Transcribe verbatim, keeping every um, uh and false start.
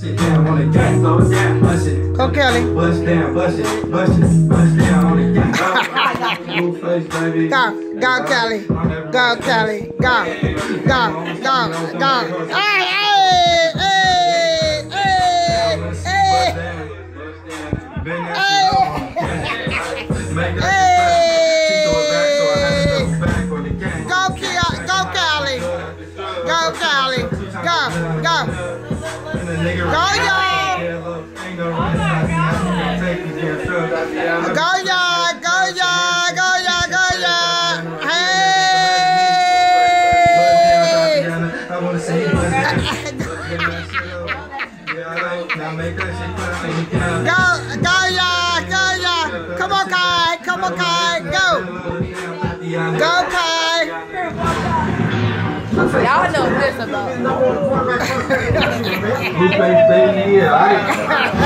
Sit down on the gang, slow it down, bust it. Go, Kelly. Bust down, bust it, bust it, bust down on the gang. Blue face, baby. Go, go, Kelly. Go, Kelly. Go, go, go, go. Hey, hey, hey, hey, hey, hey. Go, Kelly. Go, Kelly. Go, Kelly. Go, go. Go, y'all. Go, y'all. Go, y'all. Go, y'all. Go, y'all. Hey. Go, go, y'all. Go, y'all. Come on, Kai. Come on, Kai. Go. Go, Kai. Y'all know this about. Blue face, baby, yeah.